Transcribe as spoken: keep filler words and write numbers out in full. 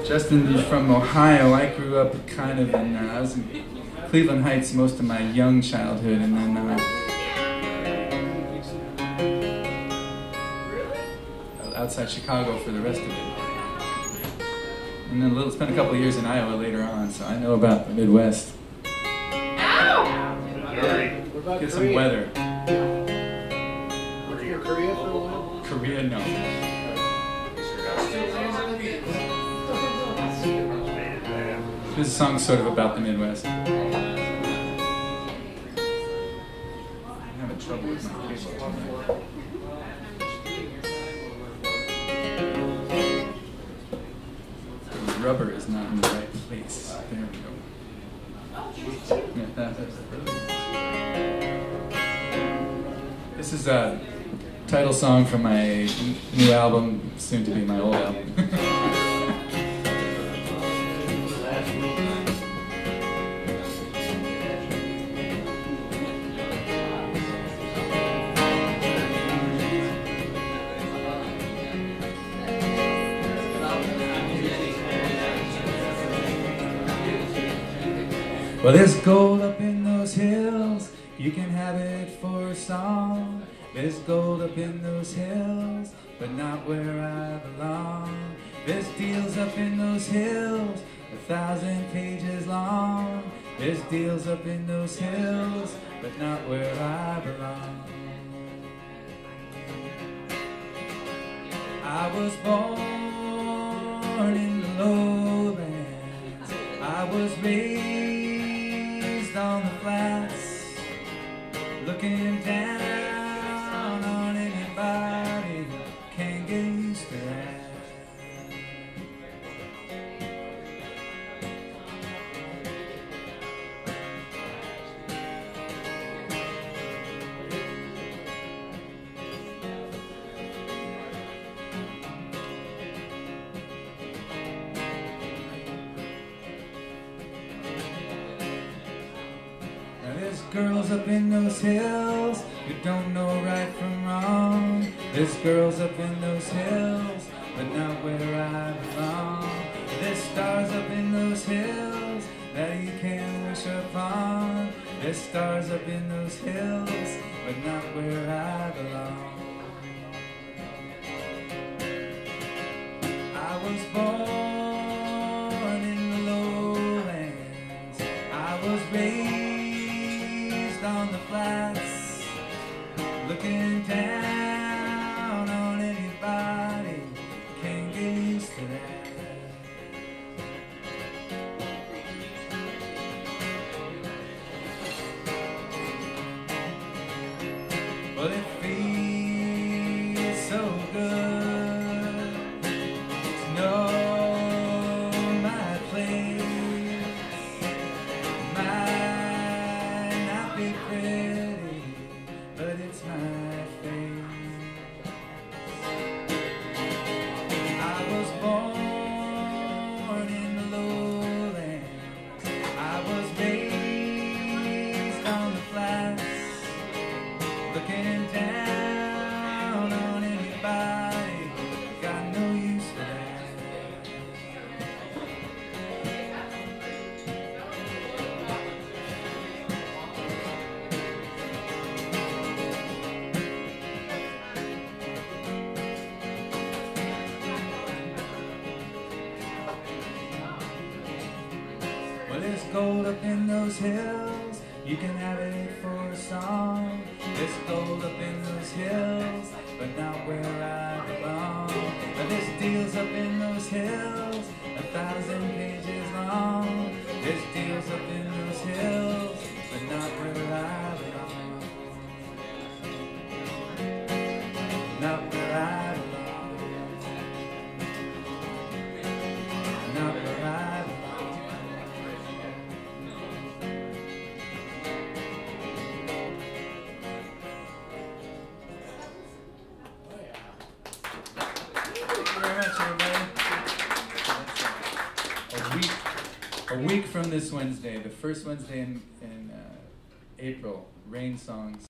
Justin from Ohio. I grew up kind of in, uh, I was in Cleveland Heights most of my young childhood, and then uh, outside Chicago for the rest of it. And then a little, spent a couple of years in Iowa later on, so I know about the Midwest. Ow! Get some weather. Were you in Korea for a while? Korea, no. This song's sort of about the Midwest. I'm having trouble with my cable. The rubber is not in the right place. There we go. Yeah, that, that's This is a title song from my new album, soon to be my old album. Well, there's gold up in those hills, you can have it for a song. There's gold up in those hills, but not where I belong. There's deals up in those hills, a thousand pages long. There's deals up in those hills, but not where I belong. I was born in the lowlands, I was raised on the flats, looking down on anybody who can't get used to that. There's girls up in those hills who don't know right from wrong. There's girls up in those hills, but not where I belong. There's stars up in those hills that you can't wish upon. There's stars up in those hills, but not where I belong. I was born in the lowlands, I was raised on the flats, looking down on anybody who can't get used to that. Well, it feels so good to know my place, might not be pretty, but it's my face. I was born in the lowlands, I was raised on the flats, looking down on anybody who got no use for that. Well, there's gold up in those hills, you can have it for a song. There's gold up in those hills, but not where I belong. But there's deals up in those hills, a thousand pages long. There's deals up in those hills, but not where I belong. Not where I belong. Not where I belong. A week, a week from this Wednesday, the first Wednesday in, in uh, April, Rain Songs.